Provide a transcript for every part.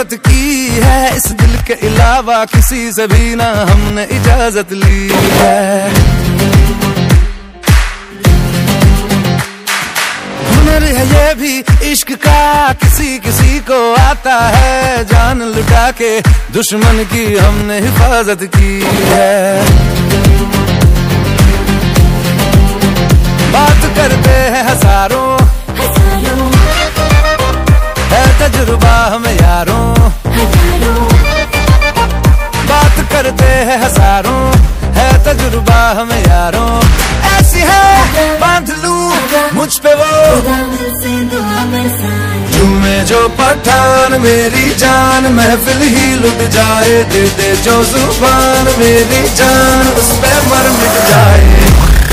जरूरत की है, इस दिल के अलावा किसी से भी ना हमने इजाजत ली है। हुनर है ये भी इश्क का, किसी किसी को आता है, जान लुटा के दुश्मन की हमने हिफाजत की है। बात करते हैं हजारों, है तजुर्बा हमें यारों, बात करते हैं हजारों, है तजुर्बा हमें यारों। ऐसी है बांध लूं मुझ पे वो झूमे जो पठान मेरी जान, महफिल ही लुट जाए, दे दे जो जुबान मेरी जान, उस पे मर मिट जाए।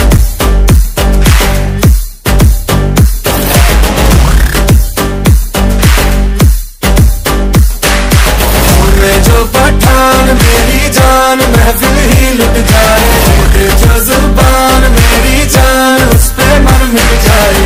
जो पठान मेरी जान, महफिल ही लुट जाए, दे जो जुबान मेरी जान, उस पे मर मिट जाए।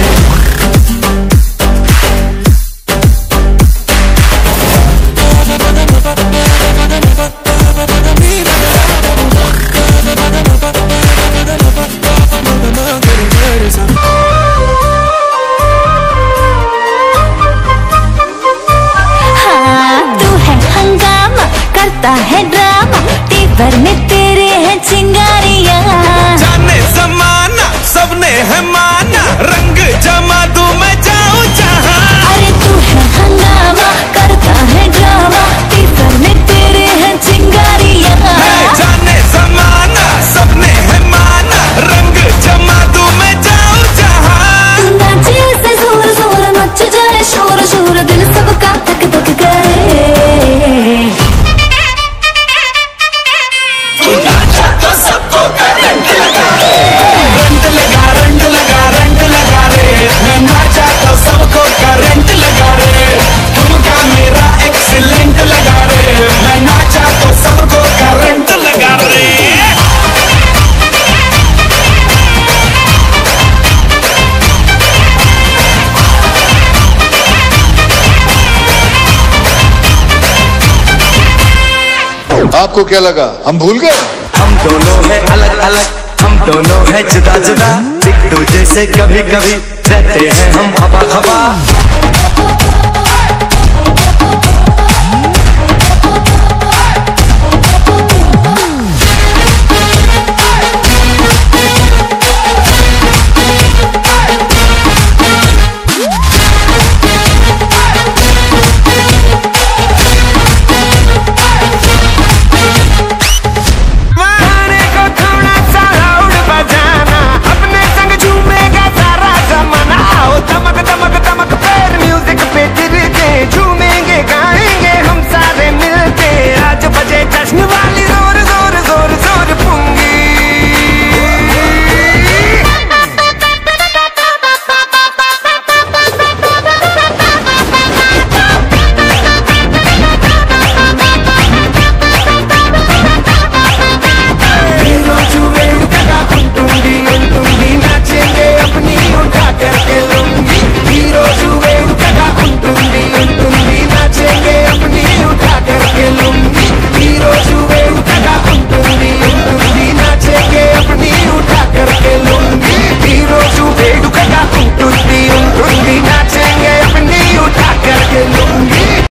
है ड्रामा टीवर में तेरे हैं चिंगारियां, जाने जमाना सबने है माना, रंग जमा दूं मैं जाऊं जहां। अरे तू है हंगामा करता है ड्रामा, टीवर में तेरे हैं चिंगारियां, जाने जमाना सबने है माना, रंग जमा दूं मैं जाऊं जहां। नाचे से जोर जोर मच जाए शोर शोर, दिल सबका धक धक करे। आपको क्या लगा हम भूल गए? हम दोनों हैं अलग अलग, हम दोनों हैं जुदा जुदा, एक दूजे से कभी कभी रहते हैं हम हवा हवा।